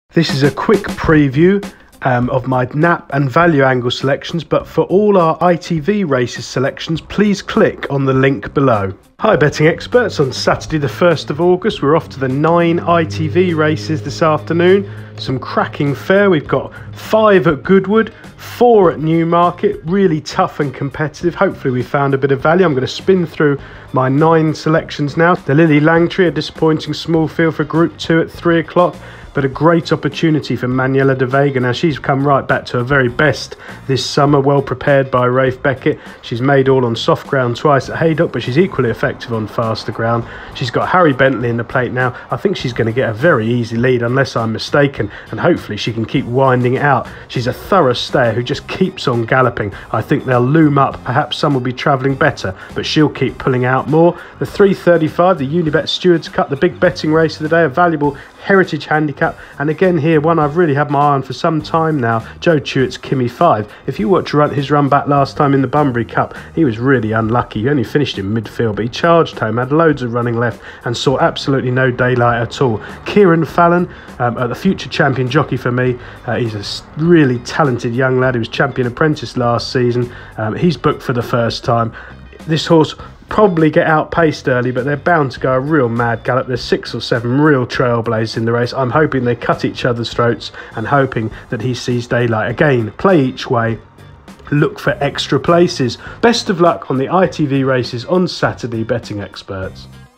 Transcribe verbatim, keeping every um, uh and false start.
This is a quick preview um, of my nap and value angle selections, but for all our I T V races selections, please click on the link below. Hi betting experts, on Saturday the first of August we're off to the nine I T V races this afternoon. Some cracking fare. We've got five at Goodwood, four at Newmarket, really tough and competitive. Hopefully we found a bit of value. I'm going to spin through my nine selections now. The Lily Langtree, a disappointing small field for Group two at three o'clock. But a great opportunity for Manuela de Vega. Now she's come right back to her very best this summer, well prepared by Rafe Beckett. She's made all on soft ground twice at Haydock, but she's equally effective on faster ground. She's got Harry Bentley in the plate now. I think she's going to get a very easy lead unless I'm mistaken, and hopefully she can keep winding it out. She's a thorough stayer who just keeps on galloping. I think they'll loom up. Perhaps some will be travelling better, but she'll keep pulling out more. The three thirty-five, the Unibet Stewards Cup, the big betting race of the day, a valuable heritage handicap. And again here, one I've really had my eye on for some time now, Joe Tuitt's Kimmy five. If you watch his run back last time in the Bunbury Cup, he was really unlucky. He only finished in midfield, but he charged home, had loads of running left and saw absolutely no daylight at all. Kieran Fallon, um, uh, the future champion jockey for me. Uh, he's a really talented young lad. He was champion apprentice last season. Um, he's booked for the first time. This horse probably get outpaced early, but they're bound to go a real mad gallop. There's six or seven real trailblazers in the race. I'm hoping they cut each other's throats and hoping that he sees daylight. Again, play each way, look for extra places. Best of luck on the I T V races on Saturday, betting experts.